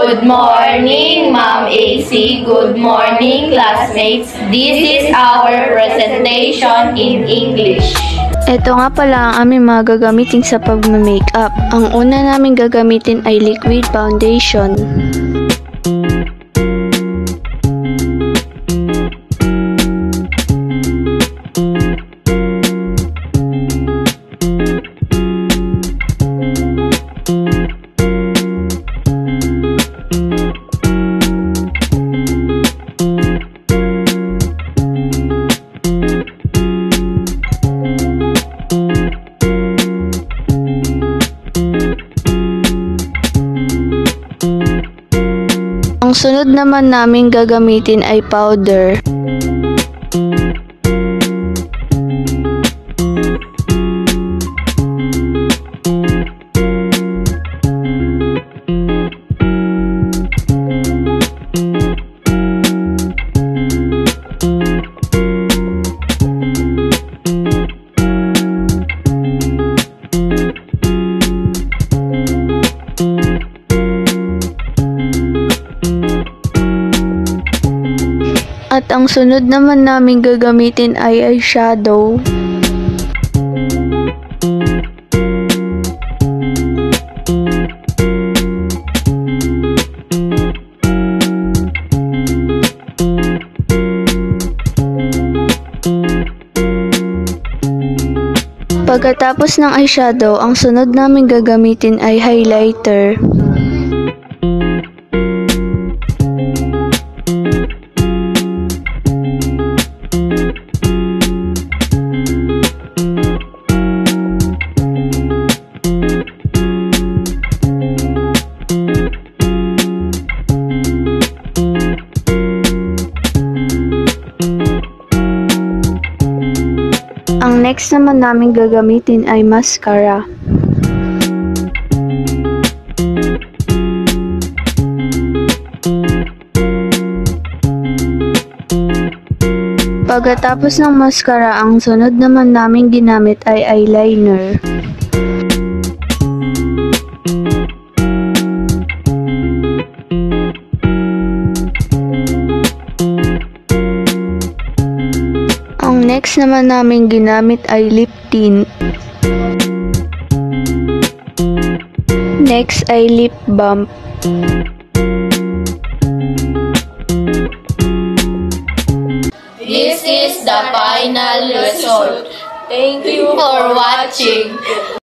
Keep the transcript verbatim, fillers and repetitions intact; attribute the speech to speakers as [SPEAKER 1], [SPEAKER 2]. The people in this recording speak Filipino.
[SPEAKER 1] Good morning, Ma'am A C. Good morning, classmates. This is our presentation in English.
[SPEAKER 2] Ito nga pala ang aming mga gagamitin sa pag-makeup. Ang una namin gagamitin ay liquid foundation. Ang sunod naman namin gagamitin ay powder. At ang sunod naman namin gagamitin ay eyeshadow. Pagkatapos ng eyeshadow, ang sunod namin gagamitin ay highlighter. Ang next naman namin gagamitin ay mascara. Pagkatapos ng mascara, ang sunod naman namin ginamit ay eyeliner. Ang next naman namin ginamit ay lip tint. Next ay lip balm.
[SPEAKER 1] This is the final result. Thank you for watching.